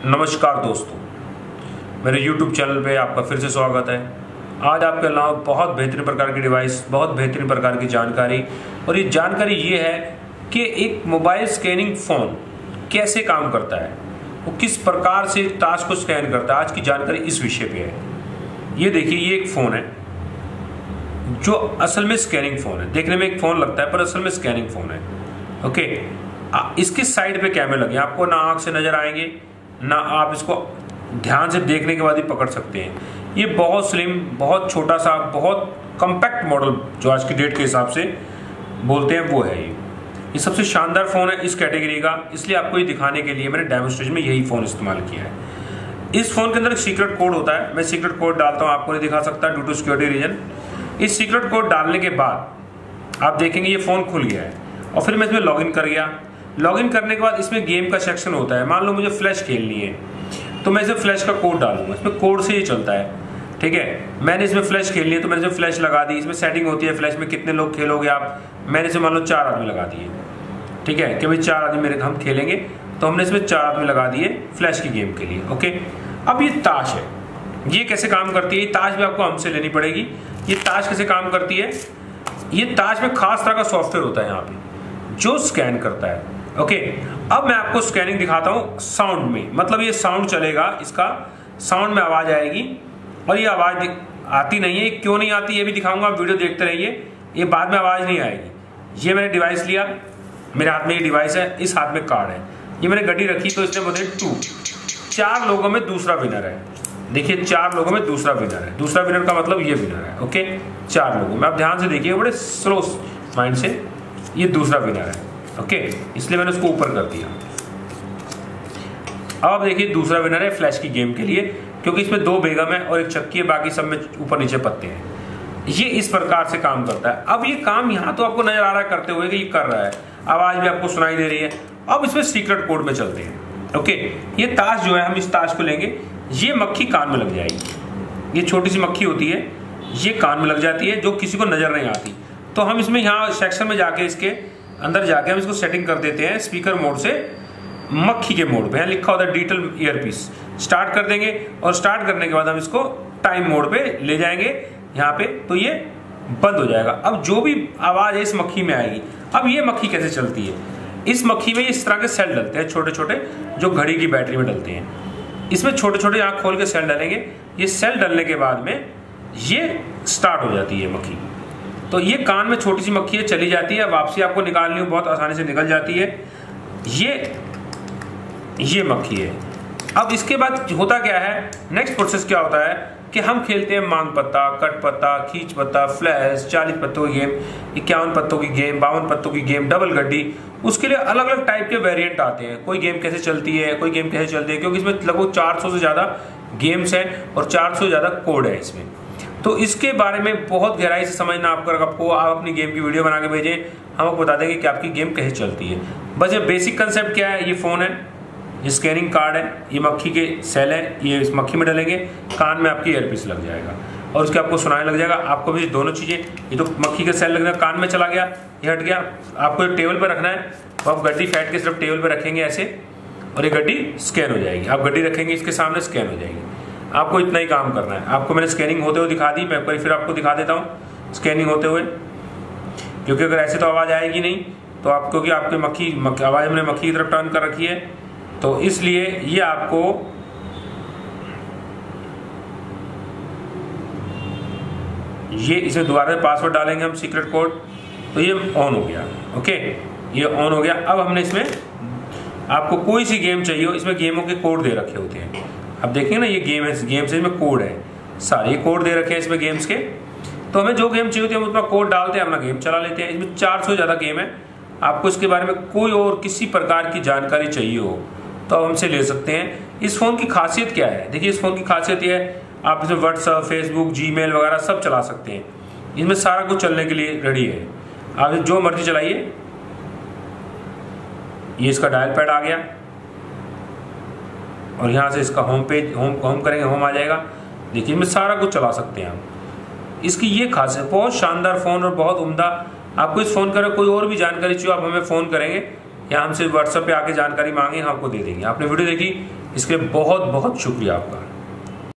नमस्कार दोस्तों, मेरे YouTube चैनल पे आपका फिर से स्वागत है। आज आपके अलावा बहुत बेहतरीन प्रकार की डिवाइस, बहुत बेहतरीन प्रकार की जानकारी, और ये जानकारी ये है कि एक मोबाइल स्कैनिंग फ़ोन कैसे काम करता है, वो किस प्रकार से टास्क को स्कैन करता है। आज की जानकारी इस विषय पे है। ये देखिए, ये एक फ़ोन है जो असल में स्कैनिंग फ़ोन है। देखने में एक फ़ोन लगता है पर असल में स्कैनिंग फ़ोन है। ओके, इसके साइड पे कैमरे लगे, आपको ना आँख से नज़र आएंगे ना आप इसको ध्यान से देखने के बाद ही पकड़ सकते हैं। ये बहुत स्लिम, बहुत छोटा सा, बहुत कॉम्पैक्ट मॉडल जो आज की डेट के हिसाब से बोलते हैं वो है। ये सबसे शानदार फ़ोन है इस कैटेगरी का, इसलिए आपको ये दिखाने के लिए मैंने डेमोन्स्ट्रेशन में यही फ़ोन इस्तेमाल किया है। इस फ़ोन के अंदर एक सीक्रेट कोड होता है, मैं सीक्रेट कोड डालता हूँ, आपको नहीं दिखा सकता ड्यू टू सिक्योरिटी रीजन। इस सीक्रेट कोड डालने के बाद आप देखेंगे ये फ़ोन खुल गया है, और फिर मैं इसमें लॉगिन कर गया। लॉगिन करने के बाद इसमें गेम का सेक्शन होता है। मान लो मुझे फ्लैश खेलनी है तो मैं इसे फ्लैश का कोड डालूंगा, इसमें कोड से ही चलता है। ठीक है, मैंने इसमें फ्लैश खेलनी है तो मैंने इसमें फ्लैश लगा दी। इसमें सेटिंग होती है फ्लैश में कितने लोग खेलोगे आप, मैंने इसे मान लो 4 आदमी लगा दिए। ठीक है, कि भाई 4 आदमी मेरे हम खेलेंगे, तो हमने इसमें 4 आदमी लगा दिए फ्लैश की गेम के लिए। ओके, अब ये ताश है, ये कैसे काम करती है? ये ताश भी आपको हमसे लेनी पड़ेगी। ये ताश कैसे काम करती है? ये ताश में खास तरह का सॉफ्टवेयर होता है यहाँ पे जो स्कैन करता है। ओके, अब मैं आपको स्कैनिंग दिखाता हूँ साउंड में। मतलब ये साउंड चलेगा, इसका साउंड में आवाज आएगी, और ये आवाज आती नहीं है। क्यों नहीं आती ये भी दिखाऊंगा, आप वीडियो देखते रहिए। ये बाद में आवाज नहीं आएगी। ये मैंने डिवाइस लिया, मेरे हाथ में ये डिवाइस है, इस हाथ में कार्ड है, ये मैंने गड्डी रखी तो इसने बोले 2। 4 लोगों में दूसरा विनर है। देखिए, 4 लोगों में दूसरा विनर है। दूसरा विनर का मतलब ये विनर है। ओके, 4 लोगों में, आप ध्यान से देखिए बड़े स्लो माइंड से, ये दूसरा विनर है। ओके, इसलिए मैंने उसको ऊपर कर दिया। अब आप देखिए, दूसरा विनर है फ्लैश की गेम के लिए, क्योंकि इसमें 2 बेगम है और एक चक्की है, बाकी सब में ऊपर नीचे पत्ते हैं। ये इस प्रकार से काम करता है। अब ये काम यहाँ तो आपको नजर आ रहा है करते हुए कि ये कर रहा है, आवाज भी आपको सुनाई दे रही है। अब इसमें सीक्रेट कोड में चलते हैं। ओके, ये ताश जो है, हम इस ताश को लेंगे, ये मक्खी कान में लग जाएगी। ये छोटी सी मक्खी होती है, ये कान में लग जाती है, जो किसी को नजर नहीं आती। तो हम इसमें यहाँ सेक्शन में जाके, इसके अंदर जाके हम इसको सेटिंग कर देते हैं स्पीकर मोड से मक्खी के मोड पे। यहाँ लिखा होता है डिजिटल ईयरपीस, स्टार्ट कर देंगे, और स्टार्ट करने के बाद हम इसको टाइम मोड पे ले जाएंगे यहाँ पे, तो ये बंद हो जाएगा। अब जो भी आवाज है इस मक्खी में आएगी। अब ये मक्खी कैसे चलती है? इस मक्खी में इस तरह के सेल डलते हैं, छोटे छोटे, जो घड़ी की बैटरी में डलते हैं। इसमें छोटे छोटे यहाँ खोल के सेल डलेंगे। ये सेल डलने के बाद में ये स्टार्ट हो जाती है मक्खी। तो ये कान में छोटी सी मक्खी है, चली जाती है, वापसी आपको निकालनी हो बहुत आसानी से निकल जाती है। ये मक्खी है। अब इसके बाद होता क्या है, नेक्स्ट प्रोसेस क्या होता है कि हम खेलते हैं मांग पत्ता, कट पत्ता, खींच पत्ता, फ्लैश, 40 पत्तों की गेम, 51 पत्तों की गेम, 52 पत्तों की गेम, डबल गड्डी। उसके लिए अलग अलग टाइप के वेरिएंट आते हैं। कोई गेम कैसे चलती है, कोई गेम कैसे चलती है, क्योंकि इसमें लगभग 400 से ज़्यादा गेम्स हैं और 400 से ज़्यादा कोड है इसमें। तो इसके बारे में बहुत गहराई से समझना आपको आप अपनी गेम की वीडियो बना के भेजें, हम आपको बता देंगे कि आपकी गेम कैसे चलती है। बस ये बेसिक कंसेप्ट क्या है, ये फ़ोन है, ये स्कैनिंग कार्ड है, ये मक्खी के सेल है, ये इस मक्खी में डलेंगे, कान में आपकी ईयरपीस लग जाएगा और उसके आपको सुनाने लग जाएगा। आपको भी दोनों चीज़ें, ये तो मक्खी का सेल लगना, कान में चला गया, ये हट गया। आपको टेबल पर रखना है, तो आप गड्डी फैट के सिर्फ टेबल पर रखेंगे ऐसे, और ये गड्डी स्कैन हो जाएगी। आप गड्डी रखेंगे इसके सामने, स्कैन हो जाएगी। आपको इतना ही काम करना है। आपको मैंने स्कैनिंग होते हुए दिखा दी, मैं एक बार फिर आपको दिखा देता हूँ स्कैनिंग होते हुए, क्योंकि अगर ऐसे तो आवाज़ आएगी नहीं। तो आप, क्योंकि आपकी आवाज़ हमने मक्खी की तरफ टर्न कर रखी है, तो इसलिए ये आपको ये इसे दोबारा पासवर्ड डालेंगे हम, सीक्रेट कोड, तो ये ऑन हो गया। ओके, ये ऑन हो गया। अब हमने इसमें, आपको कोई सी गेम चाहिए हो, इसमें गेमों के कोड दे रखे होते हैं। अब देखिए ना, ये गेम है, गेम से इसमें कोड है, सारे कोड दे रखे हैं इसमें गेम्स के। तो हमें जो गेम चाहिए होती है हम उसमें कोड डालते हैं, अपना गेम चला लेते हैं। इसमें 400 से ज़्यादा गेम है। आपको इसके बारे में कोई और किसी प्रकार की जानकारी चाहिए हो तो आप हमसे ले सकते हैं। इस फ़ोन की खासियत क्या है? देखिए, इस फ़ोन की खासियत ये है, आप इसमें व्हाट्सअप, फेसबुक, जीमेल वगैरह सब चला सकते हैं। इसमें सारा कुछ चलने के लिए रेडी है। आप जो मर्जी चलाइए। ये इसका डायल पैड आ गया, और यहाँ से इसका होम पेज, होम करेंगे, होम आ जाएगा। देखिए, इसमें सारा कुछ चला सकते हैं आप। इसकी ये खासियत, बहुत शानदार फ़ोन और बहुत उम्दा। आपको इस फ़ोन का कोई और भी जानकारी चाहिए, आप हमें फ़ोन करेंगे या हमसे व्हाट्सएप पे आके जानकारी मांगे, हम आपको दे देंगे। आपने वीडियो देखी, इसके लिए बहुत बहुत शुक्रिया आपका।